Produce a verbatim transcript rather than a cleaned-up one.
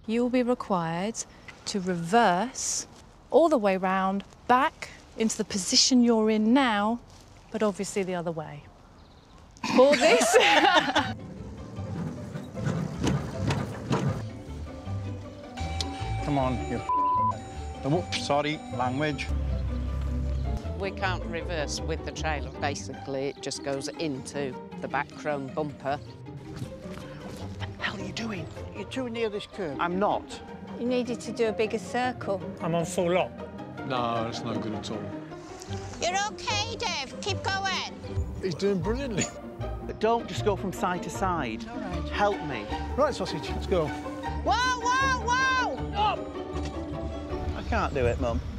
you will be required to reverse all the way round, back into the position you're in now, but obviously the other way. For this... Come on, you... Oh, sorry, language. We can't reverse with the trailer. Basically, it just goes into the back chrome bumper. What the hell are you doing? You're too near this curve. I'm not. You needed to do a bigger circle. I'm on full lock. No, it's no good at all. You're OK, Dave. Keep going. He's doing brilliantly. But don't just go from side to side. All right. Help me. Right, sausage, let's go. Whoa, whoa, whoa! I can't do it, Mum.